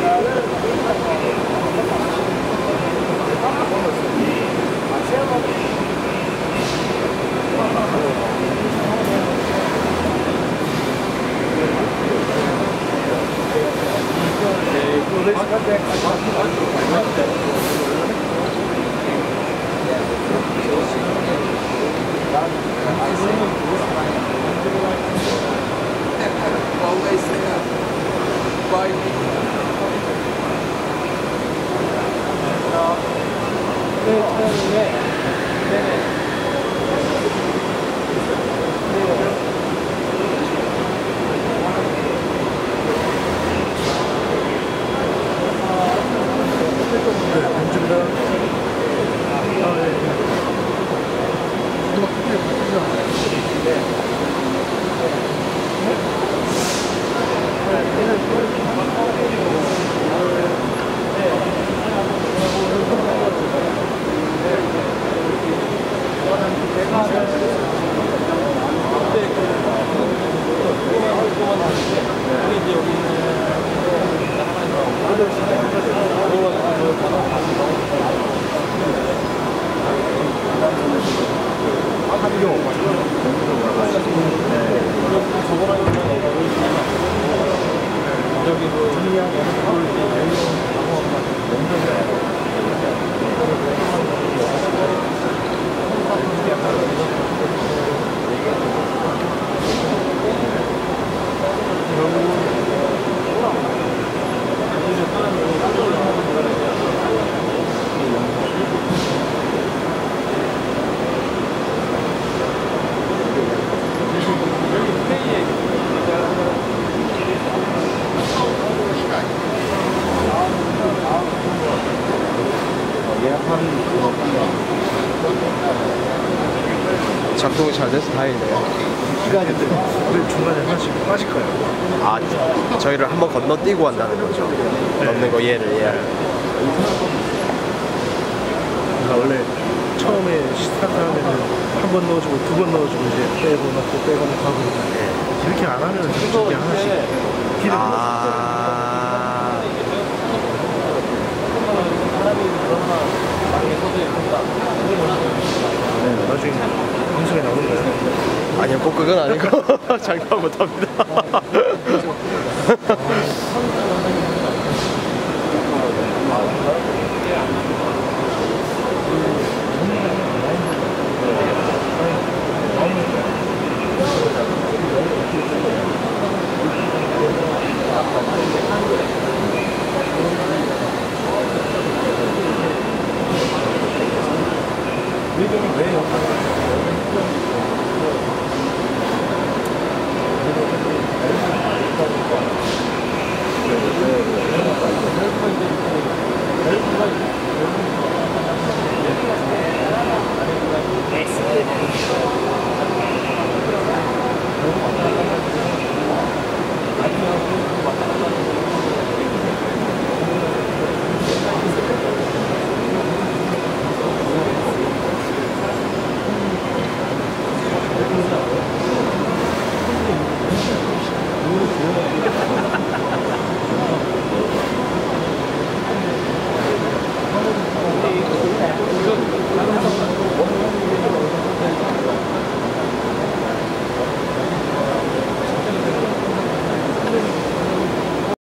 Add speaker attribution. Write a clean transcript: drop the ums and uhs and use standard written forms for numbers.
Speaker 1: 작동이 잘 돼서 다행이네요.
Speaker 2: 시간인데 왜 중간에 하나씩 빠질까요?
Speaker 1: 아, 저희를 한번 건너뛰고 한다는 거죠. 네. 넣는 거 얘를.
Speaker 2: 그러니까 원래 처음에 스타트하면은 한 번 넣어주고 두 번 넣어주고 이제 빼고 넣고 빼고 넣고 하고 있는데 이렇게 안 하면은 이게 하나씩 기름 나중에 방송에 나오는 거예요?
Speaker 1: 아니요, 꼭 그건 아니고 장담 못합니다.